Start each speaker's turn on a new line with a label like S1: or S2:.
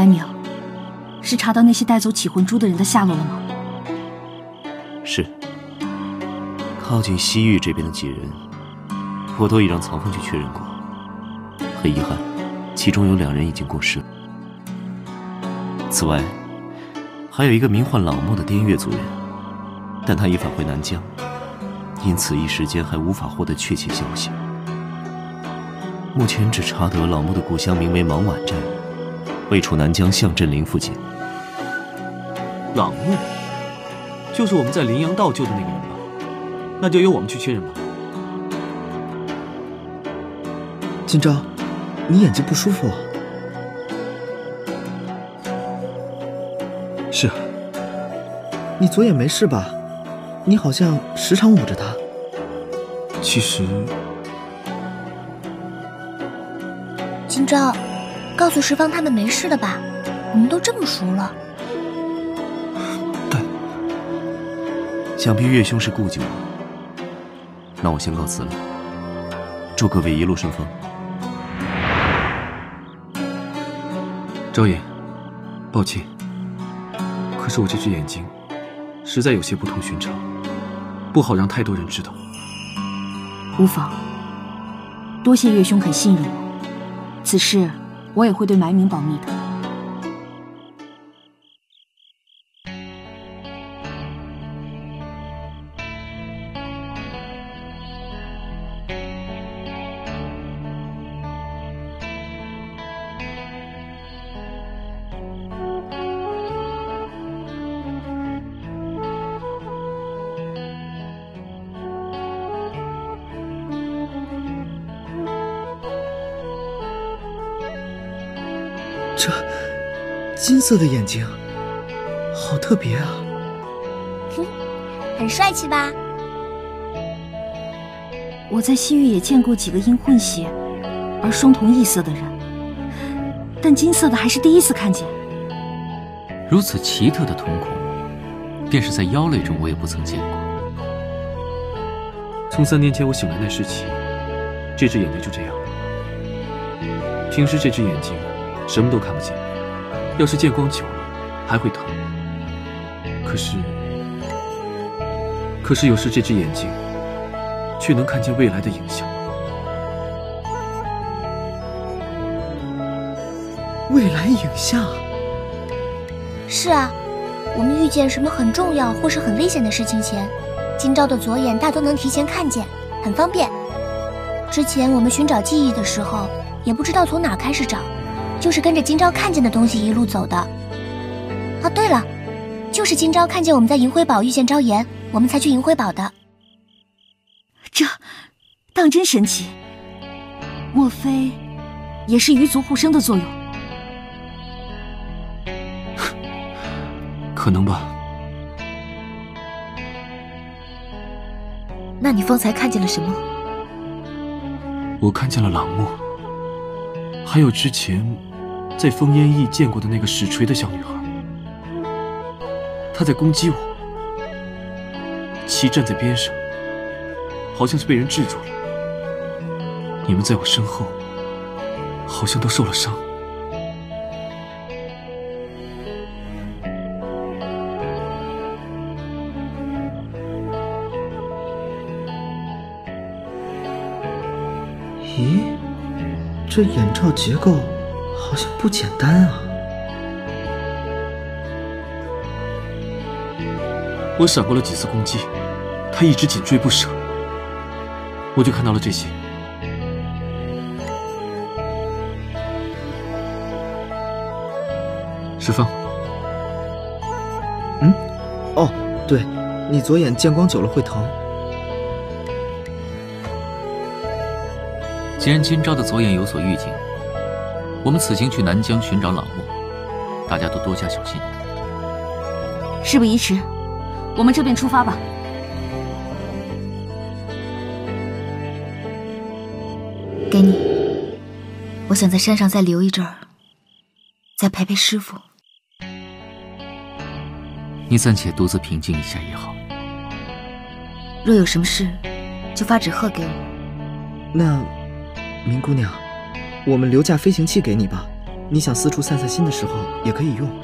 S1: 白明，是查到那些带走起魂珠的人的下落了吗？
S2: 是。靠近西域这边的几人，我都已让曹峰去确认过。很遗憾，其中有2人已经过世了。此外，还有一个名唤朗墨的滇越族人，但他已返回南疆，因此一时间还无法获得确切消息。目前只查得朗墨的故乡名为芒碗镇，位处南疆象镇陵附近。
S3: 朗墨，就是我们在羚羊道救的那个人吧？那就由我们去确认吧。
S4: 今朝，你眼睛不舒服啊？
S3: 是啊。
S4: 你左眼没事吧？你好像时常捂着它。
S3: 其实，
S5: 今朝，告诉石方他们没事的吧？我们都这么熟了。
S3: 对。
S2: 想必岳兄是顾忌我，那我先告辞了。祝各位一路顺风。
S3: 昭言，抱歉，可是我这只眼睛实在有些不同寻常，不好让太多人知道。
S1: 无妨，多谢岳兄肯信任我，此事我也会对埋名保密的。
S4: 这金色的眼睛，好特别啊！
S5: 哼，很帅气吧？
S1: 我在西域也见过几个因混血而双瞳异色的人，但金色的还是第一次看见。
S6: 如此奇特的瞳孔，便是在妖类中我也不曾见过。
S3: 从3年前我醒来那时起，这只眼睛就这样。平时这只眼睛什么都看不见，要是见光久了还会疼。可是有时这只眼睛却能看见未来的影像。
S4: 未来影像？
S5: 是啊，我们遇见什么很重要或是很危险的事情前，今朝的左眼大多能提前看见，很方便。之前我们寻找记忆的时候，也不知道从哪开始找，就是跟着今朝看见的东西一路走的。哦，对了，就是今朝看见我们在银辉堡遇见昭言，我们才去银辉堡的。
S1: 这当真神奇，莫非也是鱼族护生的作用？
S3: 可能吧。
S7: 那你方才看见了什么？
S3: 我看见了朗墨，还有之前在烽烟驿见过的那个使锤的小女孩。她在攻击我，其站在边上，好像是被人制住了。你们在我身后，好像都受了伤。
S4: 咦，这眼罩结构好像不简单啊！
S3: 我闪过了几次攻击，他一直紧追不舍，我就看到了这些。石方，
S4: 哦，对，你左眼见光久了会疼。
S6: 既然今朝的左眼有所预警，我们此行去南疆寻找朗墨，大家都多加小心。
S1: 事不宜迟，我们这便出发吧。
S7: 给你，我想在山上再留一阵儿，再陪陪师父。
S6: 你暂且独自平静一下也好。
S7: 若有什么事，就发纸鹤给我。
S4: 那，明姑娘，我们留架飞行器给你吧。 你想四处散散心的时候也可以用。